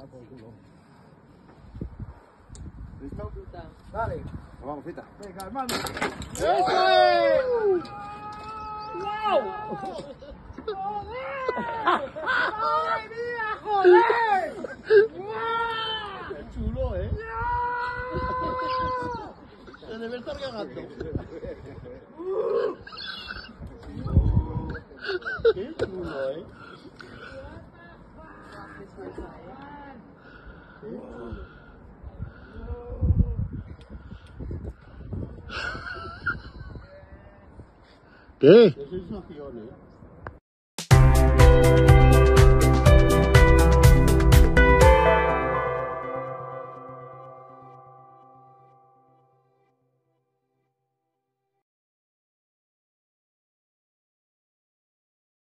¿Listo? Dale. Nos vamos, Fita. Venga, hermano. ¡Eso es! ¡Wow! ¡Ay, mía, joder! ¡Qué chulo, eh! Se debe estar cagando. ¡Qué chulo, eh! ¿Qué? Qué sensación, eh.